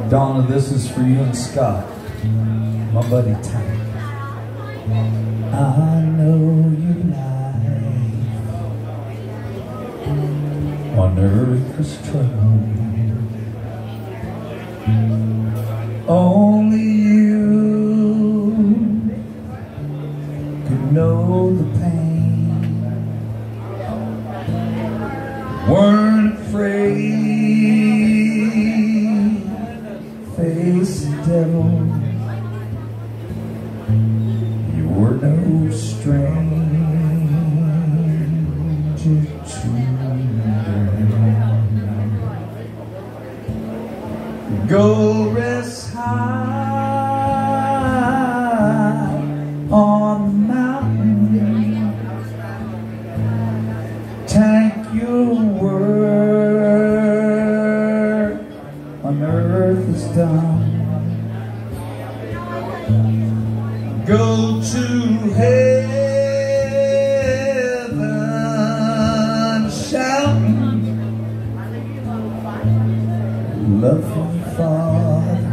Donna, this is for you and Scott, my buddy Tank. I know your life on earth is trouble. Only you could know the pain. Weren't afraid, face the devil. You were no stranger to them. Go rest high on the mountain. Tank, your work on earth is done. Go to heaven shouting love from the Father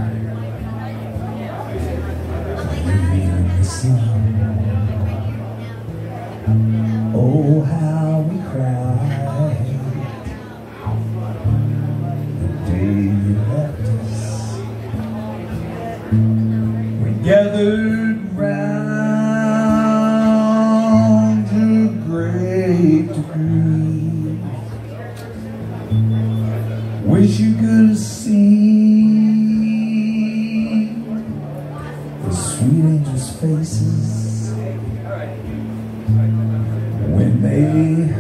and the Son. Oh, how we cried the day you left us. We gathered round your grave to grieve. Wish you could have seen the sweet angels' faces when they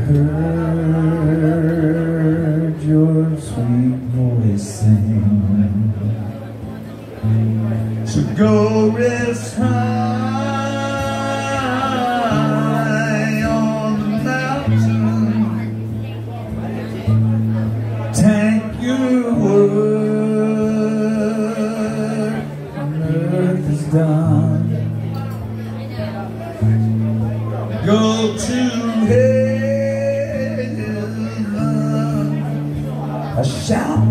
heard your sweet voice sing. So go rest high on the mountain. Tank, your work on earth is done. Go to heaven, a shout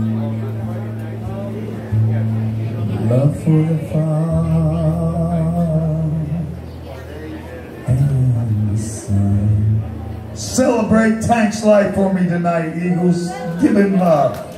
love for the Father and the Son. Celebrate Tank's life for me tonight, Eagles. Give him love.